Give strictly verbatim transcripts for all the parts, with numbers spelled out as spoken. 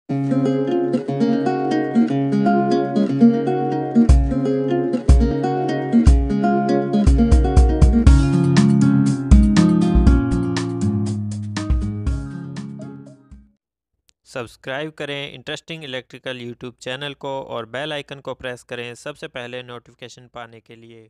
Subscribe करें interesting electrical YouTube channel को और बेल आइकन को प्रेस करें सबसे पहले नोटिफिकेशन पाने के लिए।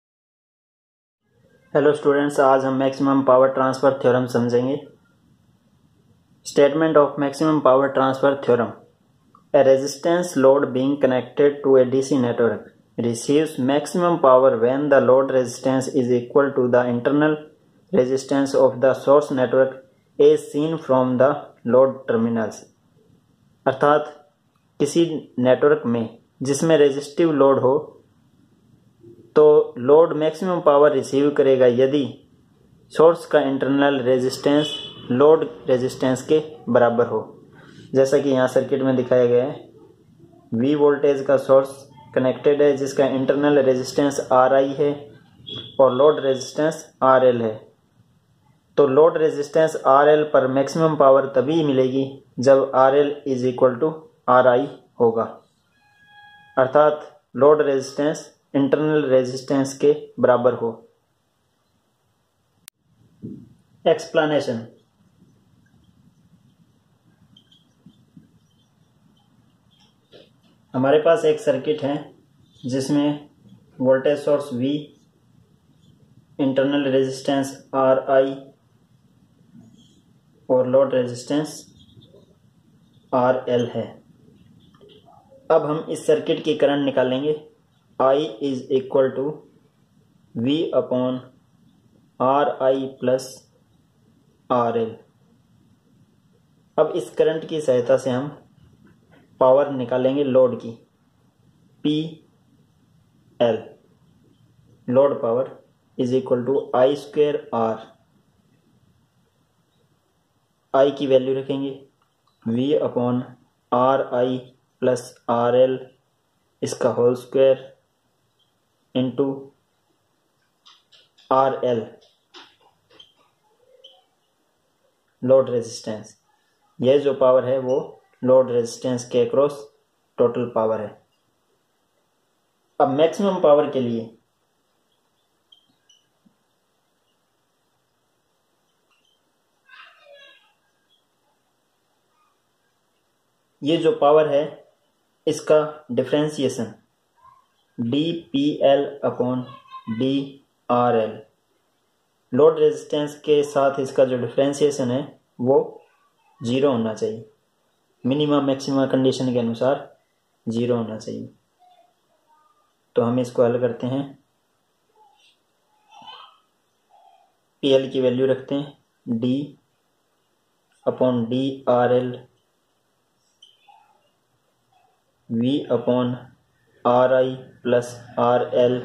हेलो स्टूडेंट्स, आज हम मैक्सिमम पावर ट्रांसफ़र थ्योरम समझेंगे। Statement of maximum power transfer theorem. A resistance load being connected to a DC network receives maximum power when the load resistance is equal to the internal resistance of the source network as seen from the load terminals। अर्थात किसी network में जिसमें resistive load हो तो load maximum power receive करेगा यदि source का internal resistance load resistance के बराबर हो। जैसा कि यहाँ सर्किट में दिखाया गया है, वी वोल्टेज का सोर्स कनेक्टेड है जिसका इंटरनल रेजिस्टेंस आर आई है और लोड रेजिस्टेंस आर एल है। तो लोड रेजिस्टेंस आर एल पर मैक्सिमम पावर तभी मिलेगी जब R L is equal to R I होगा, अर्थात लोड रेजिस्टेंस इंटरनल रेजिस्टेंस के बराबर हो। एक्सप्लेनेशन। हमारे पास एक सर्किट है जिसमें voltage source V, internal resistance R I और लोड रेजिस्टेंस आर एल है। अब हम इस सर्किट की करंट निकालेंगे। I is equal to V upon R I plus R L. अब इस करंट की सहायता से हम पावर निकालेंगे लोड की, P L load power is equal to I square R. I की वैल्यू रखेंगे V upon R I plus R L इसका whole square into R L load resistance. यह जो पावर है वो लोड रेजिस्टेंस के अक्रॉस टोटल पावर है। अब मैक्सिमम पावर के लिए ये जो पावर है इसका differentiation d P L upon d R L. Load resistance के साथ इसका जो डिफरेंशिएशन है वो जीरो होना चाहिए, मिनिमम मैक्सिमम कंडीशन के अनुसार जीरो होना चाहिए। तो हम इसको हल करते हैं। पी एल की वैल्यू रखते हैं d upon d R L V upon R I plus R L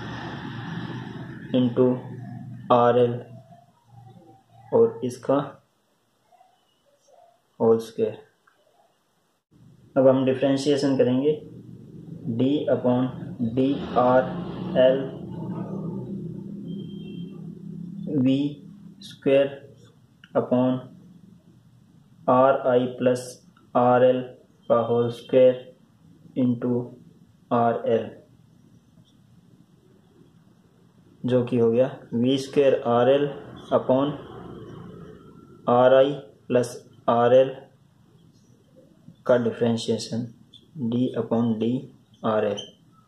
into R L और इसका होल स्क्वायर। अब हम डिफरेंशिएशन करेंगे d upon d R L V square upon R I plus R L का whole square into R L, जो कि हो गया V square R L upon R I plus R L का differentiation d upon d R L.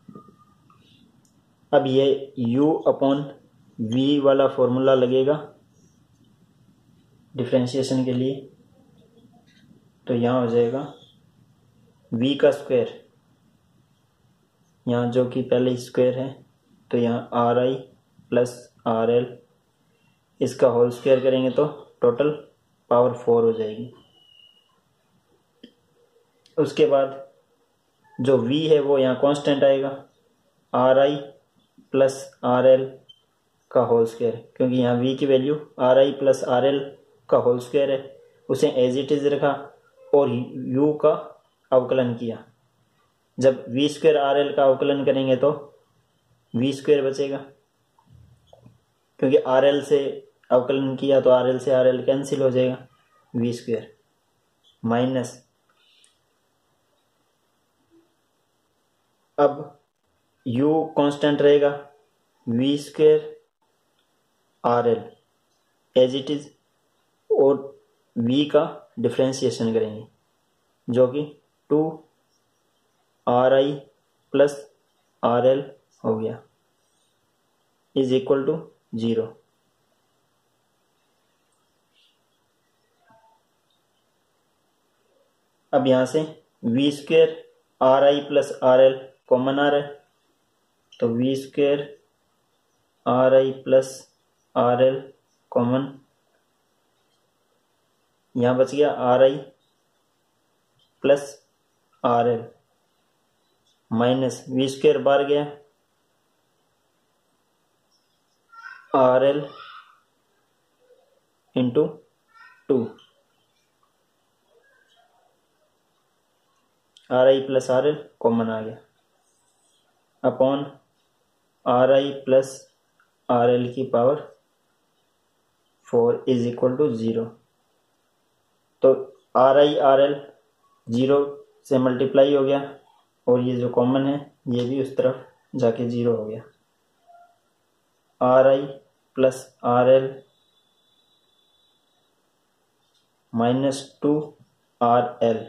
अब ये u upon v वाला formula लगेगा डिफरेंशिएशन के लिए, तो यहाँ हो जाएगा v का स्क्वायर, यहाँ जो कि पहले स्क्वायर है तो यहाँ R I plus R L इसका होल स्क्वायर करेंगे तो टोटल पावर फोर हो जाएगी। उसके बाद जो v है वो यहाँ कांस्टेंट आएगा R I plus R L का होल स्क्वायर, क्योंकि यहाँ v की value R I plus R L का होल स्क्वायर है, उसे एज इट इज रखा और u का अवकलन किया। जब v स्क्वायर आर एल का अवकलन करेंगे तो v स्क्वायर बचेगा, क्योंकि आर एल से अवकलन किया तो आर एल से आर एल कैंसिल हो जाएगा, v स्क्वायर माइनस अब u कांस्टेंट रहेगा, V square R L as it is, और v का डिफ्रेंसिएशन करेंगे जो कि two R I plus R L हो गया इज इक्वल टू जीरो। अब यहां से V square R I plus R L common आ रहा है, तो V square R I plus R L common, यहां बच गया R I plus R L minus V square बाहर गया, R L into two, R I plus R L common आ गया, upon R I plus R L की power four is equal to zero. तो R I R L zero से multiply हो गया और ये जो कॉमन है ये भी उस तरफ जाके जीरो हो गया। R I plus R L minus two R L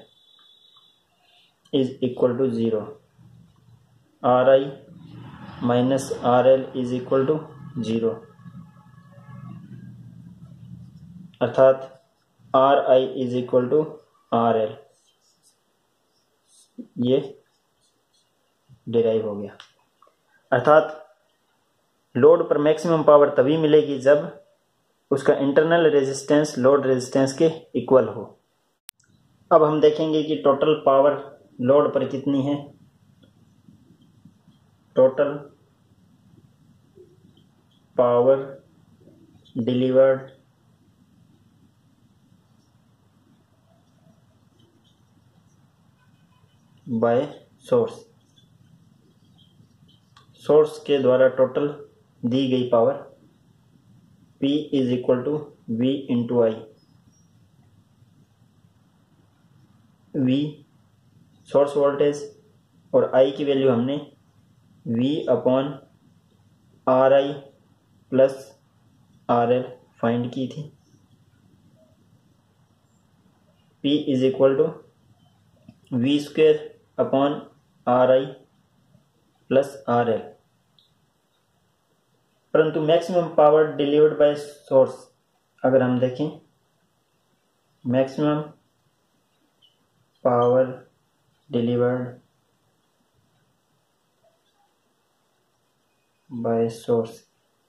is equal to zero. R I minus R L is equal to zero, अर्थात R I is equal to R L, ये डिराइव हो गया। अर्थात load पर maximum power तभी मिलेगी जब उसका इंटरनल रेजिस्टेंस लोड रेजिस्टेंस के इक्वल हो। अब हम देखेंगे कि टोटल पावर लोड पर कितनी है। Total power delivered by source, source के द्वारा टोटल दी गई power P is equal to V into I. V source voltage और I की वैल्यू हमने V upon R I plus R L find की थी। P is equal to V square upon R I plus R L, परंतु maximum power delivered by source अगर हम देखें, maximum power delivered by source,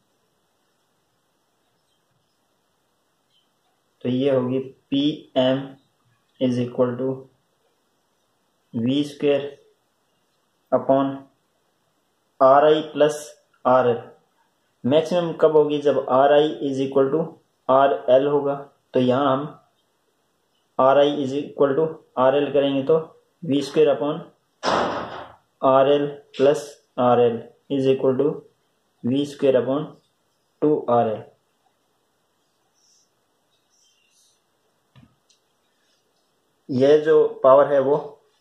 तो ये होगी P M is equal to V square upon R I plus R L. Maximum कब होगी? जब R I is equal to R L होगा। तो यहां हम R I is equal to R L करेंगे तो V square upon R L plus R L is equal to V square upon two R L. यह जो power है वो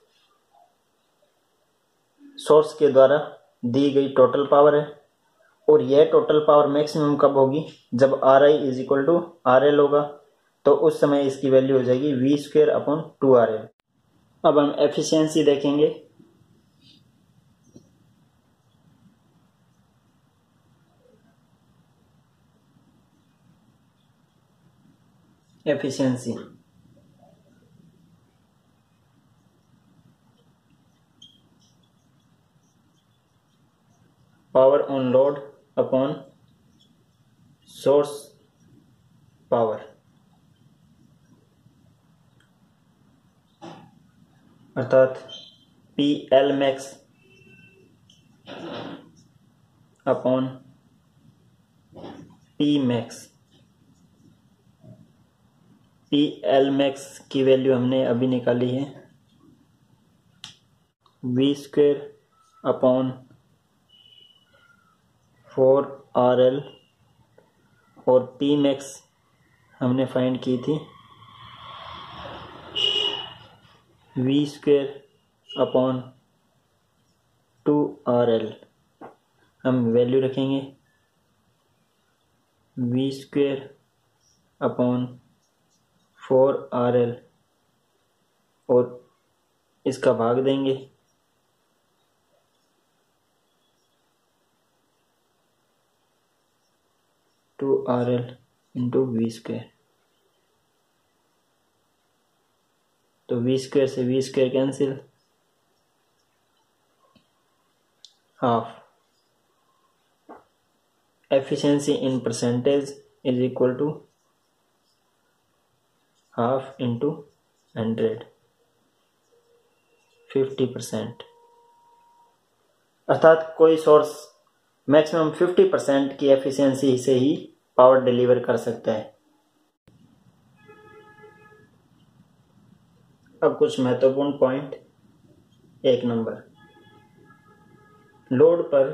सोर्स के द्वारा दी गई टोटल पावर है, और यह टोटल पावर मैक्सिमम कब होगी? जब R I is equal to R L होगा, तो उस समय इसकी वैल्यू हो जाएगी V square upon two R L. अब हम एफिशिएंसी देखेंगे। Efficiency power on load upon source power, अर्थात P L max upon P max. P L max की वैल्यू हमने अभी निकाली है V square upon four R L, और पी मैक्स हमने फाइंड की थी V square upon two R L हम वैल्यू रखेंगे V square upon four R L और इसका भाग देंगे two R L into V square. तो वी स्क्वेयर से V square cancel, half efficiency in percentage is equal to half into hundred, fifty percent. अर्थात कोई सोर्स मैक्सिमम फिफ्टी परसेंट की efficiency से ही पावर डिलीवर कर सकता है। अब कुछ महत्वपूर्ण पॉइंट। एक नंबर, लोड पर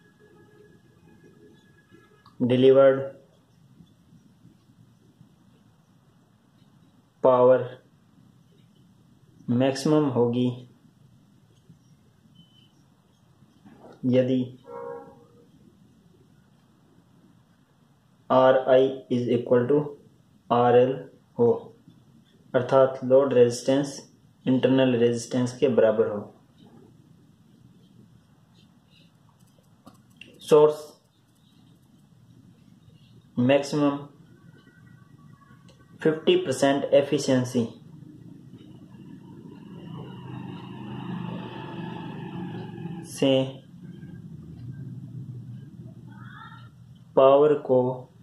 डिलीवर्ड पावर मैक्सिमम होगी यदि R I is equal to R L हो, अर्थात लोड रेजिस्टेंस इंटरनल रेजिस्टेंस के बराबर हो। Source maximum fifty percent efficiency से पावर को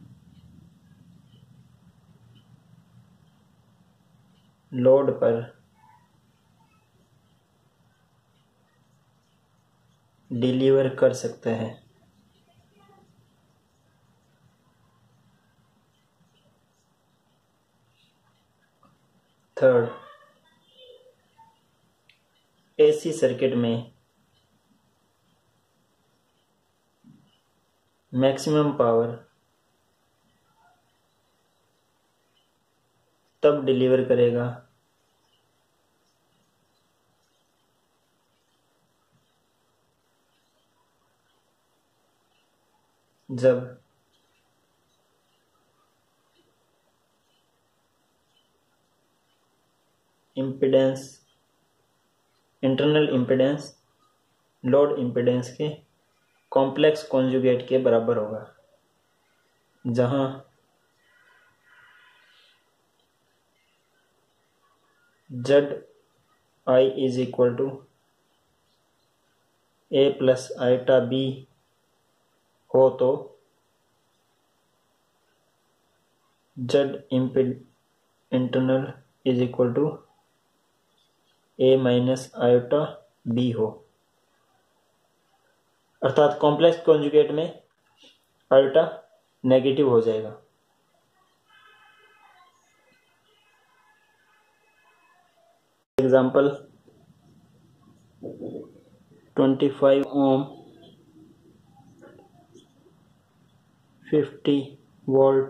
लोड पर डिलीवर कर सकता है। थर्ड, एसी सर्किट में मैक्सिमम पावर तब डिलीवर करेगा जब impedance internal impedance load impedance के कॉम्प्लेक्स कॉन्जुगेट के बराबर होगा, जहां Z I is equal to A plus iota B हो तो जेड इम्पीड internal is equal to A minus iota B हो, अर्थात कॉम्प्लेक्स कॉन्जुगेट में आयोटा नेगेटिव हो जाएगा। Example, twenty five ohm fifty volt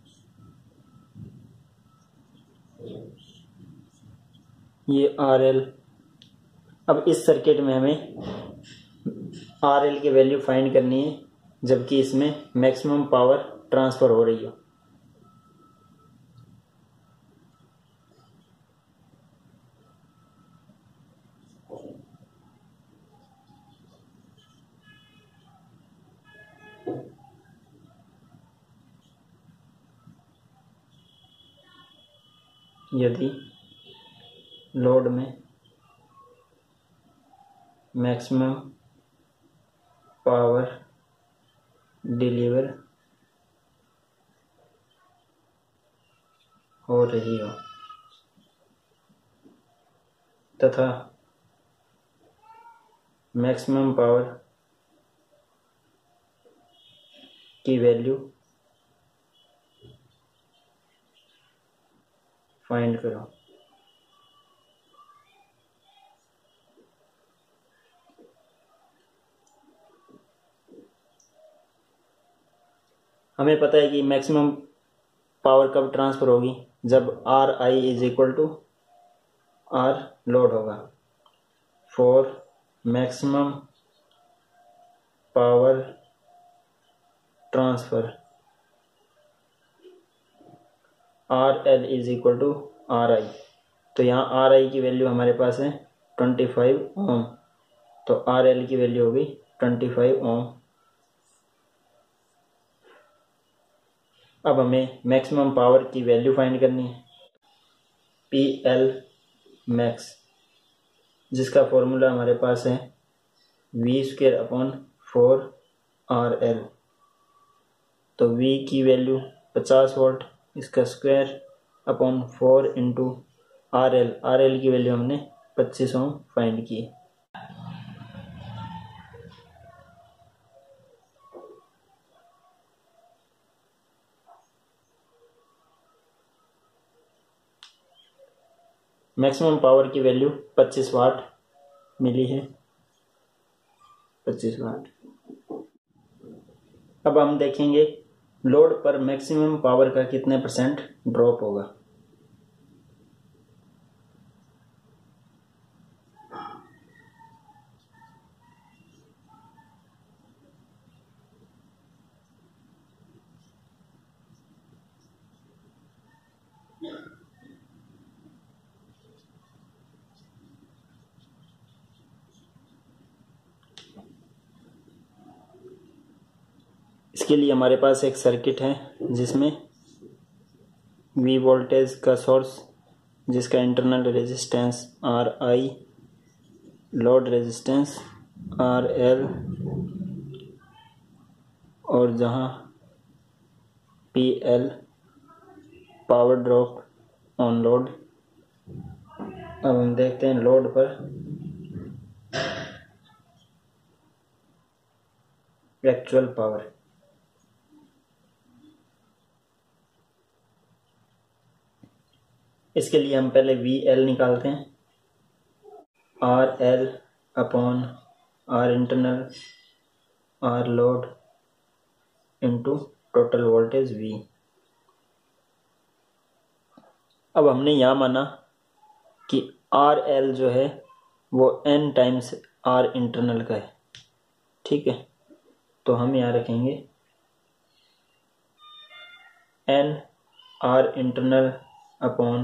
ये आर एल। अब इस सर्किट में हमें आर एल की वैल्यू फाइंड करनी है जबकि इसमें मैक्सिमम पावर ट्रांसफर हो रही हो। यदि लोड में मैक्सिमम पावर डिलीवर हो रही हो तथा मैक्सिमम पावर की वैल्यू फाइंड करो। हमें पता है कि मैक्सिमम पावर कब ट्रांसफर होगी, जब R I is equal to R load होगा। For maximum power transfer R L is equal to R I. तो यहाँ आर आई की वैल्यू हमारे पास है ट्वेंटी फाइव ओम, तो आर एल की वैल्यू होगी ट्वेंटी फाइव ओम। अब हमें मैक्सिमम पावर की वैल्यू फाइंड करनी है, पी एल मैक्स, जिसका फॉर्मूला हमारे पास है V square upon four R L. तो V की वैल्यू पचास वोल्ट, इसका square upon four into R L, R L की वैल्यू हमने पच्चीस ओम फाइंड की। मैक्सिमम पावर की वैल्यू पच्चीस वाट मिली है, पच्चीस वाट। अब हम देखेंगे लोड पर मैक्सिमम पावर का कितने परसेंट ड्रॉप होगा। इसके लिए हमारे पास एक सर्किट है जिसमें V वोल्टेज का सोर्स, जिसका internal resistance R I, load resistance R L, और जहां P L power drop on load. अब हम देखते हैं लोड पर एक्चुअल पावर। इसके लिए हम पहले वी एल निकालते हैं, R L upon R internal R load into total voltage V। अब हमने यहाँ माना कि आर एल जो है वो n टाइम्स आर इंटरनल का है, ठीक है। तो हम यहाँ रखेंगे n R internal upon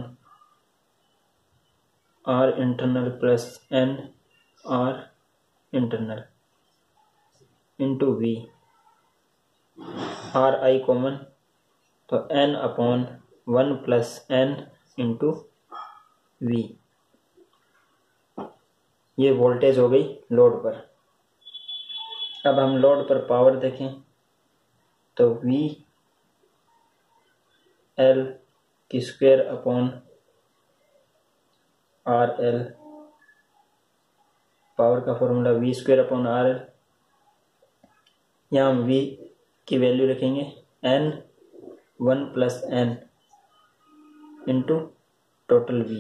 R internal plus n R internal into V, R I common, तो n upon one plus n into V। ये वोल्टेज हो गई लोड पर। अब हम लोड पर पावर देखें तो V L की square upon R L, power का formula V square upon R L. यहाँ हम V की वैल्यू रखेंगे n one plus n into total V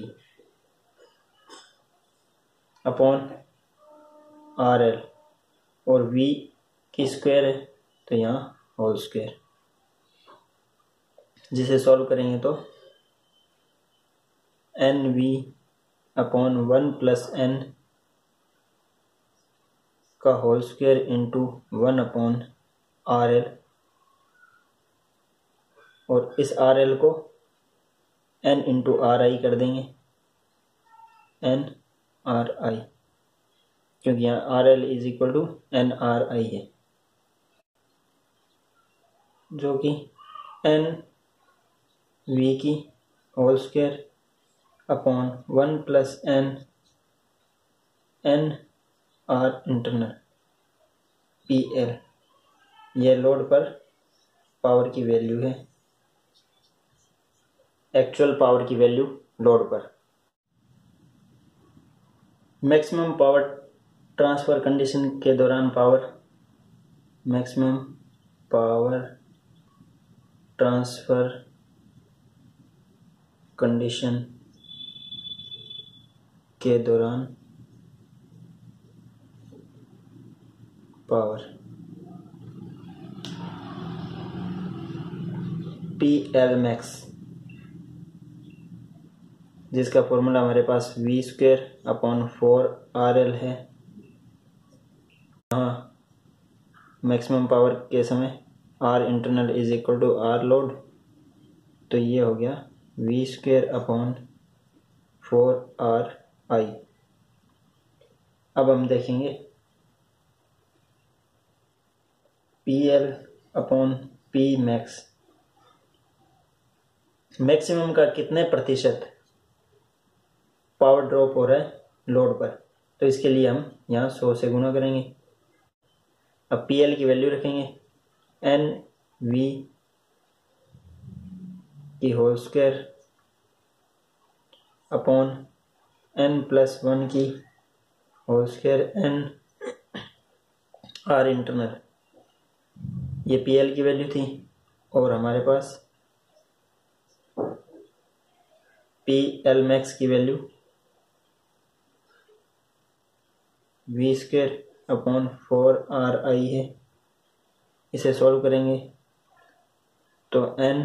upon R L, और V की स्क्वायर है तो यहाँ होल स्क्वायर। जिसे सॉल्व करेंगे तो N V upon one plus N का whole square into one upon R L, और इस आर एल को एन इंटू आर आई कर देंगे, एन आर आई, क्योंकि यहाँ R L is equal to N R I है, जो कि एन वी की whole square upon one plus N N R internal P L. यह लोड पर पावर की वैल्यू है, एक्चुअल पावर की वैल्यू लोड पर। मैक्सिमम पावर ट्रांसफर कंडीशन के दौरान power, maximum power transfer condition के दौरान पावर पी एल मैक्स, जिसका फॉर्मूला हमारे पास V square upon four R L है। हाँ मैक्सिमम पावर के समय R internal is equal to R load, तो ये हो गया V square upon four R I. अब हम देखेंगे P L upon P max, maximum का कितने प्रतिशत पावर ड्रॉप हो रहा है लोड पर, तो इसके लिए हम यहाँ सौ से गुणा करेंगे। अब पी एल की वैल्यू रखेंगे एन वी की whole square upon N plus one की whole square N R internal, ये पी एल की वैल्यू थी। और हमारे पास पी एल मैक्स की value V square upon four R I है। इसे सॉल्व करेंगे तो एन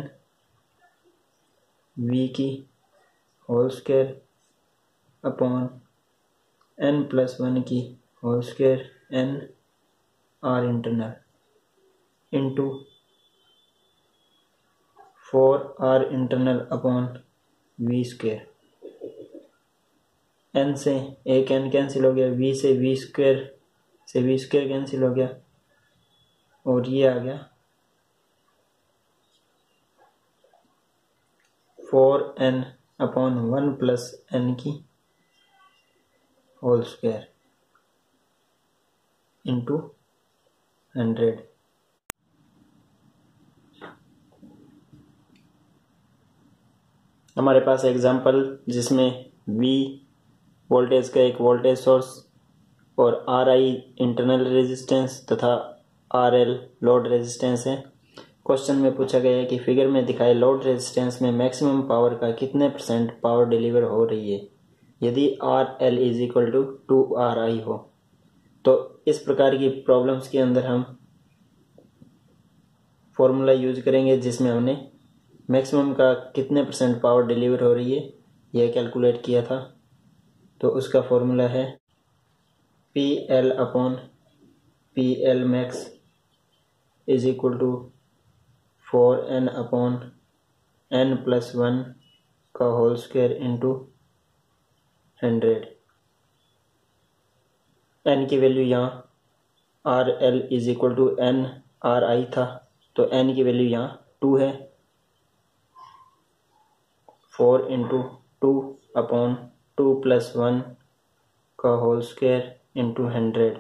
वी की whole square upon N plus one की whole square N R internal into four R internal upon we square. N से एक N cancel हो गया, वी से वी स्क्वेयर से वी स्क्वेयर कैंसिल हो गया, और ये आ गया four N upon one plus N की होल स्क्वायर इंटू हंड्रेड। हमारे पास एग्जाम्पल जिसमें V वोल्टेज का एक वोल्टेज सोर्स और आर आई इंटरनल रेजिस्टेंस तथा आर एल लोड रेजिस्टेंस है। क्वेश्चन में पूछा गया है कि फिगर में दिखाए लोड रेजिस्टेंस में मैक्सिमम पावर का कितने परसेंट पावर डिलीवर हो रही है यदि R L is equal to two R I हो। तो इस प्रकार की प्रॉब्लम्स के अंदर हम फॉर्मूला यूज करेंगे जिसमें हमने मैक्सिमम का कितने परसेंट पावर डिलीवर हो रही है यह कैलकुलेट किया था। तो उसका फॉर्मूला है P L upon P L max is equal to four N upon N plus one का whole square into hundred. N की वैल्यू यहाँ R L is equal to N R I था, तो एन की value यहाँ two है। Four into two upon two plus one का whole square into hundred.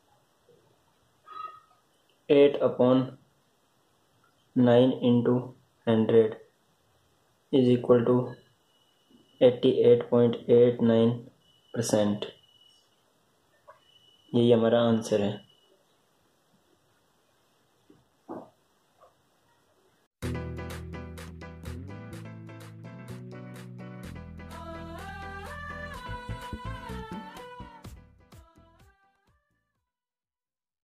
Eight upon nine into hundred is equal to eighty eight point eight nine percent. यही हमारा answer है।